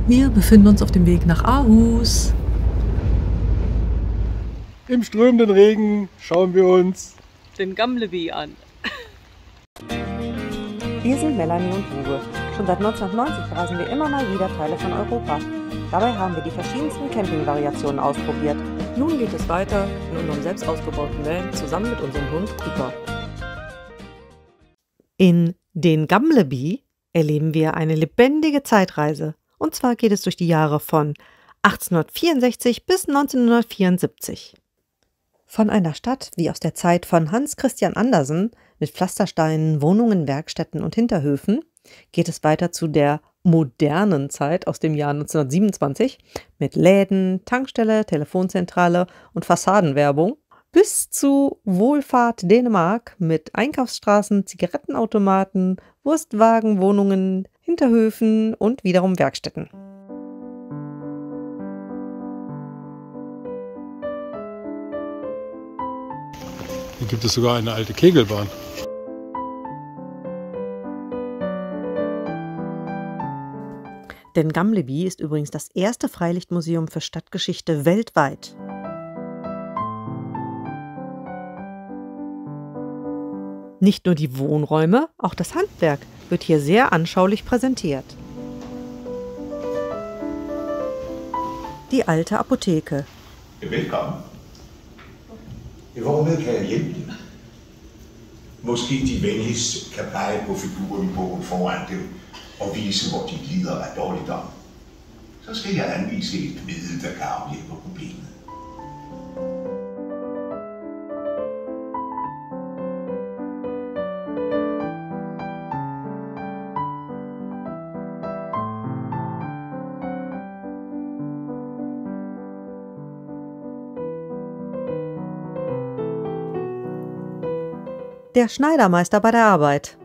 Wir befinden uns auf dem Weg nach Aarhus. Im strömenden Regen schauen wir uns den Gamleby an. Wir sind Melanie und Uwe. Schon seit 1990 reisen wir immer mal wieder Teile von Europa. Dabei haben wir die verschiedensten Campingvariationen ausprobiert. Nun geht es weiter in unserem selbst ausgebauten Van zusammen mit unserem Hund Cooper. In den Gamleby erleben wir eine lebendige Zeitreise. Und zwar geht es durch die Jahre von 1864 bis 1974. Von einer Stadt wie aus der Zeit von Hans Christian Andersen mit Pflastersteinen, Wohnungen, Werkstätten und Hinterhöfen geht es weiter zu der modernen Zeit aus dem Jahr 1927 mit Läden, Tankstelle, Telefonzentrale und Fassadenwerbung bis zu Wohlfahrt Dänemark mit Einkaufsstraßen, Zigarettenautomaten, Wurstwagen, Wohnungen, Hinterhöfen und wiederum Werkstätten. Hier gibt es sogar eine alte Kegelbahn. Denn Gamleby ist übrigens das erste Freilichtmuseum für Stadtgeschichte weltweit. Nicht nur die Wohnräume, auch das Handwerk wird hier sehr anschaulich präsentiert. Die alte Apotheke. Velkommen. Hvormed kan jeg hjælpe dig? Måske de venligst kan pege på figuren i bogen foran dem og vise, hvor de lider af dårligdom. Så skal jeg anvise et middel, der kan afhjælpe problemet. Der Schneidermeister bei der Arbeit.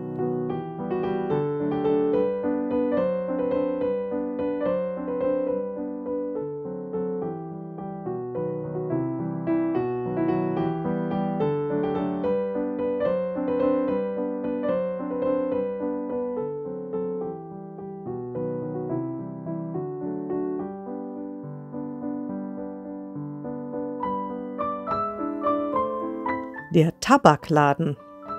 Der Tabakladen.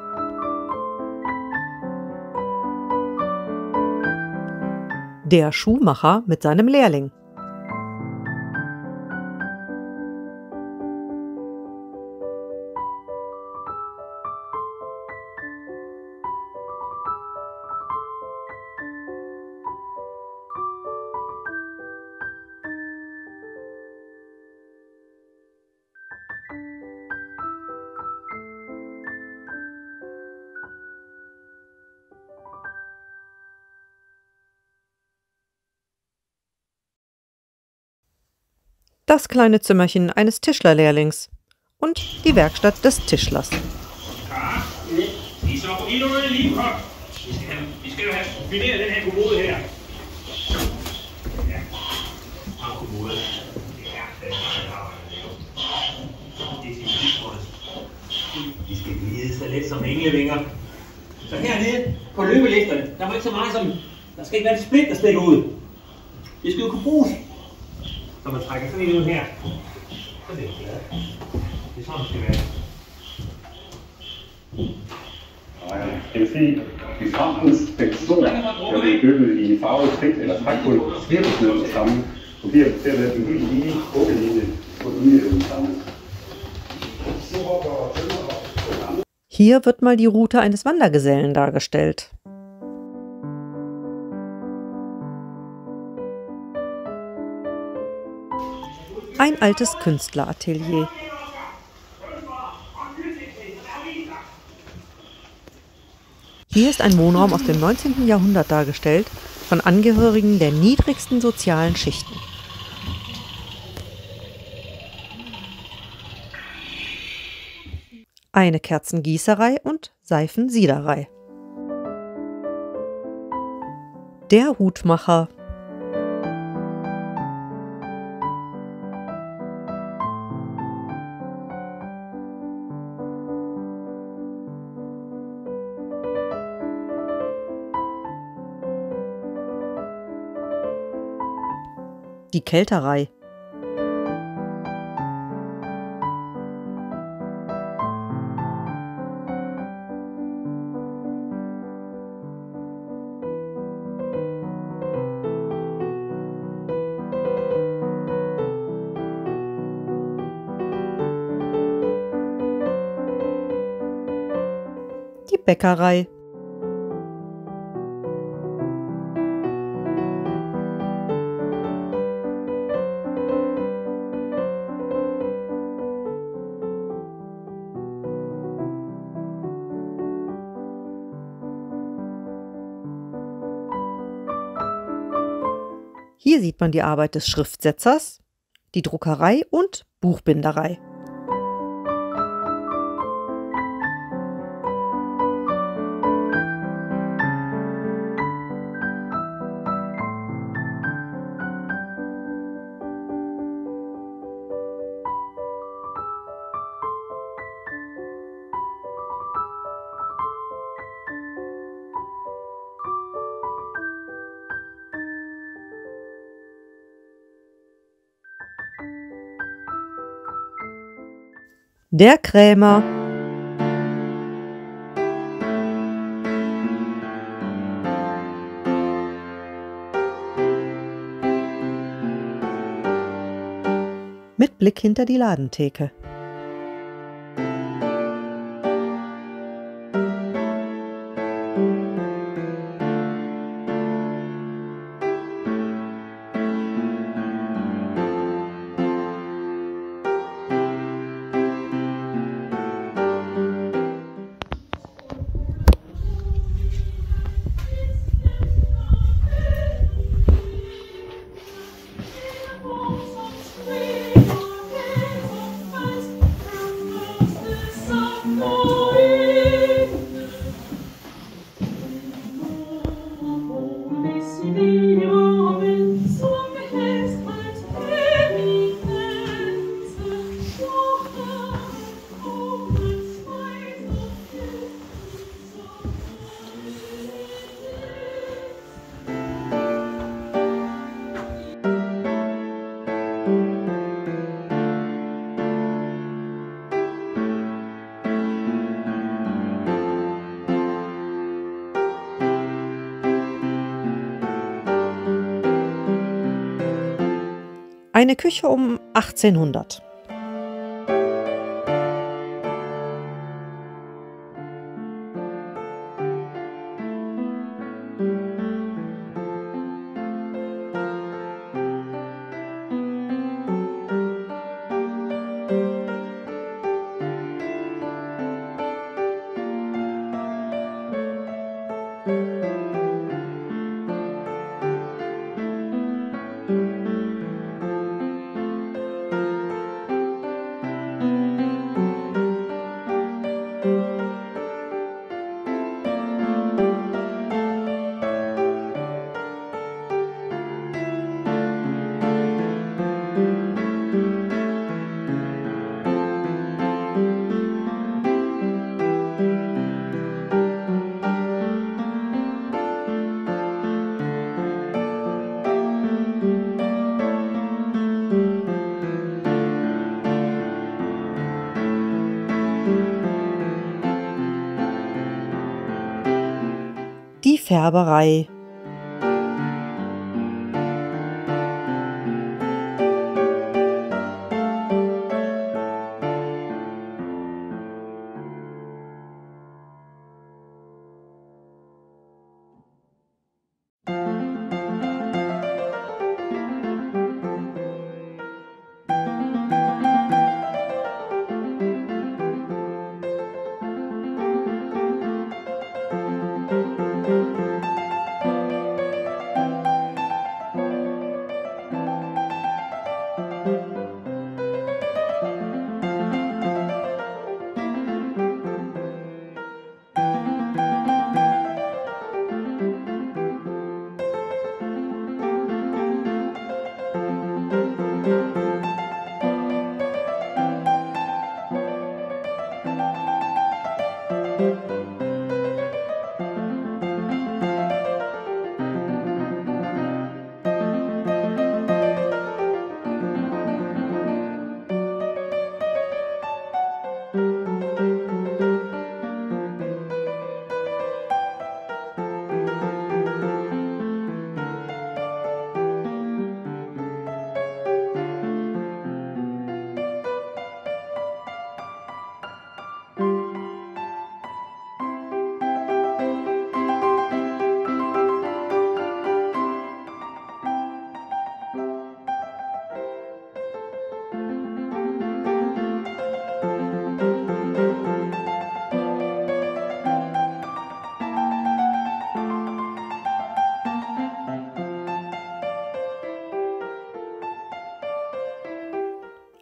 Der Schuhmacher mit seinem Lehrling. Das kleine Zimmerchen eines Tischlerlehrlings und die Werkstatt des Tischlers. Vi skal jo have fineret den her kommode her. Ja, kommode. De skal glide så let som englevinger. Så hernede på løbelisterne, der må ikke så meget som... Der skal ikke være et split, der stikker ud. Det skal jo kunne bruges. Så man trækker sådan en ud her. Så er det glad. Det er sådan, det skal være. Det vil sige, at distrantens tekstur kan blive dyppet i farvet skridt eller trækfuld svirpelsnød sammen, og bliver til at være en helt lige åbenlinje på udlevelsen sammen. Hier wird mal die Route eines Wandergesellen dargestellt. Ein altes Künstleratelier. Hier ist ein Wohnraum aus dem 19. Jahrhundert dargestellt, von Angehörigen der niedrigsten sozialen Schichten. Eine Kerzengießerei und Seifensiederei. Der Hutmacher. Die Kälterei. Die Bäckerei. Hier sieht man die Arbeit des Schriftsetzers, die Druckerei und Buchbinderei. Der Krämer. Mit Blick hinter die Ladentheke. Eine Küche um 1800. Die Färberei.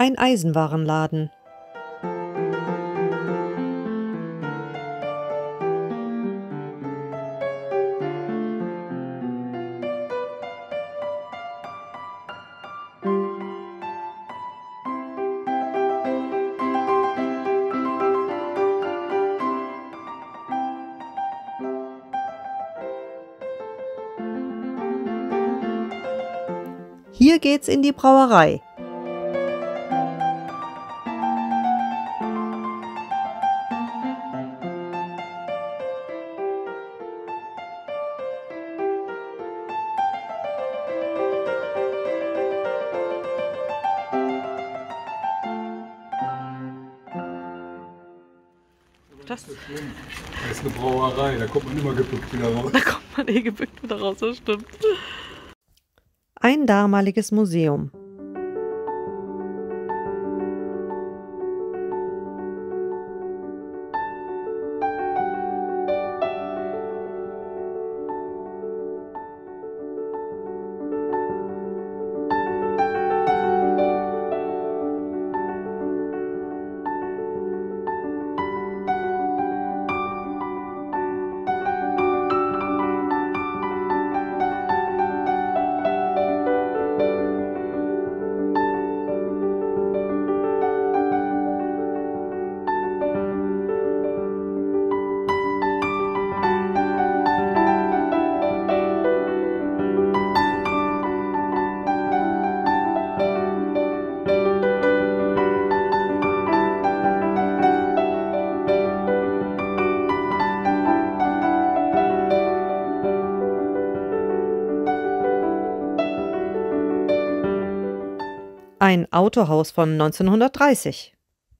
Ein Eisenwarenladen. Hier geht's in die Brauerei. Das ist eine Brauerei, da kommt man immer gebückt wieder raus. Da kommt man gebückt wieder raus, das stimmt. Ein damaliges Museum. Ein Autohaus von 1930.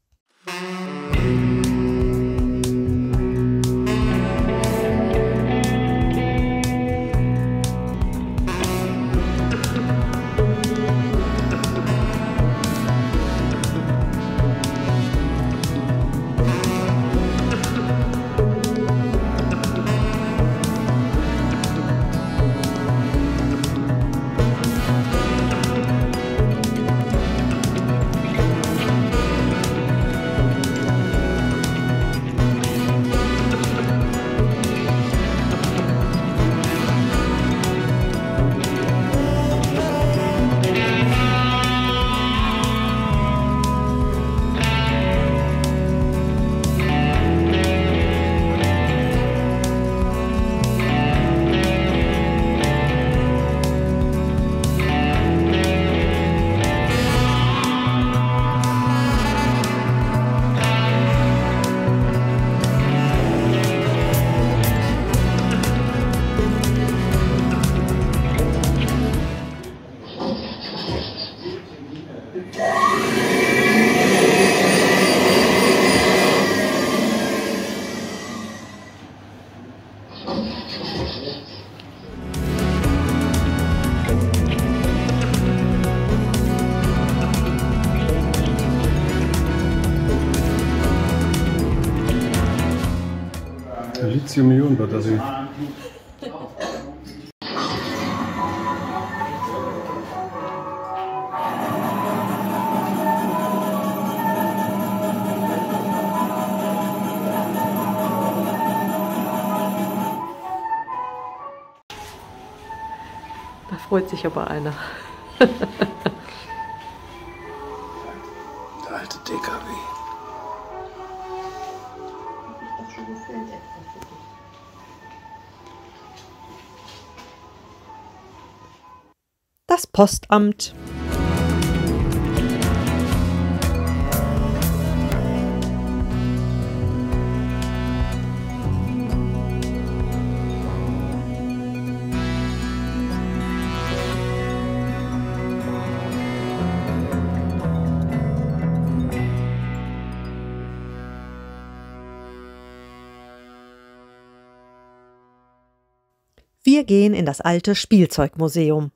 Lithium-Ionen-Batterie. Da freut sich aber einer. Der alte DKW. Das Postamt. Wir gehen in das alte Spielzeugmuseum.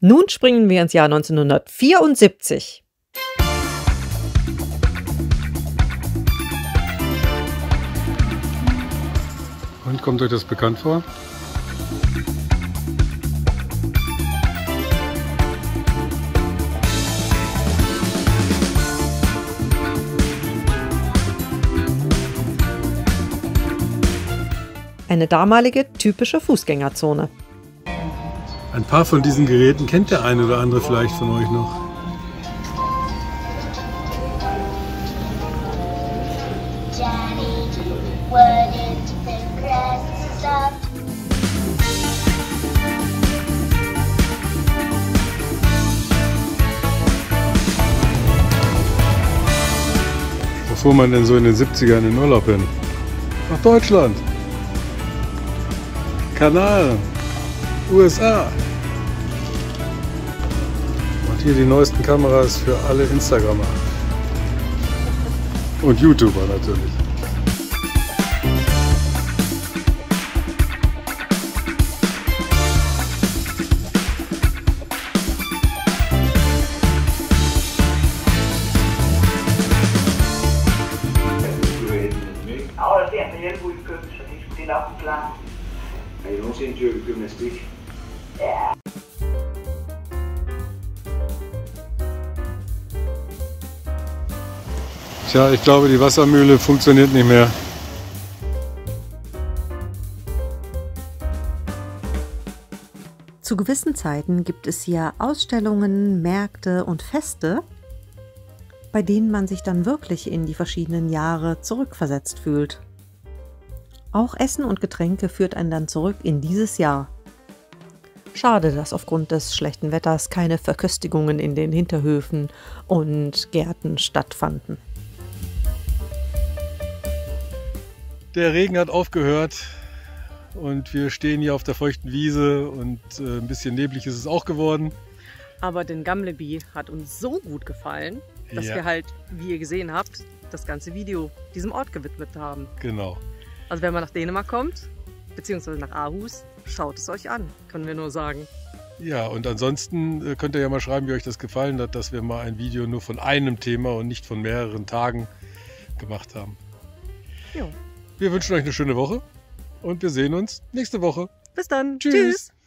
Nun springen wir ins Jahr 1974. Und kommt euch das bekannt vor? Eine damalige typische Fußgängerzone. Ein paar von diesen Geräten kennt der eine oder andere vielleicht von euch noch. Wo fuhr man denn so in den 70ern in Urlaub hin? Nach Deutschland, Kanaren, USA. Und hier die neuesten Kameras für alle Instagrammer. Und YouTuber natürlich. Og der ser med hjælp ud i køkkenet, så det er nok klar. Har I nogensinde dyrket gymnastik? Ja. Tja, ich glaube, die Wassermühle funktioniert nicht mehr. Zu gewissen Zeiten gibt es hier Ausstellungen, Märkte und Feste, bei denen man sich dann wirklich in die verschiedenen Jahre zurückversetzt fühlt. Auch Essen und Getränke führt einen dann zurück in dieses Jahr. Schade, dass aufgrund des schlechten Wetters keine Verköstigungen in den Hinterhöfen und Gärten stattfanden. Der Regen hat aufgehört und wir stehen hier auf der feuchten Wiese und ein bisschen neblig ist es auch geworden. Aber den Gamleby hat uns so gut gefallen, dass wir halt, wie ihr gesehen habt, das ganze Video diesem Ort gewidmet haben. Genau. Also wenn man nach Dänemark kommt, beziehungsweise nach Aarhus, schaut es euch an, können wir nur sagen. Ja, und ansonsten könnt ihr ja mal schreiben, wie euch das gefallen hat, dass wir mal ein Video nur von einem Thema und nicht von mehreren Tagen gemacht haben. Jo. Wir wünschen euch eine schöne Woche und wir sehen uns nächste Woche. Bis dann. Tschüss. Tschüss.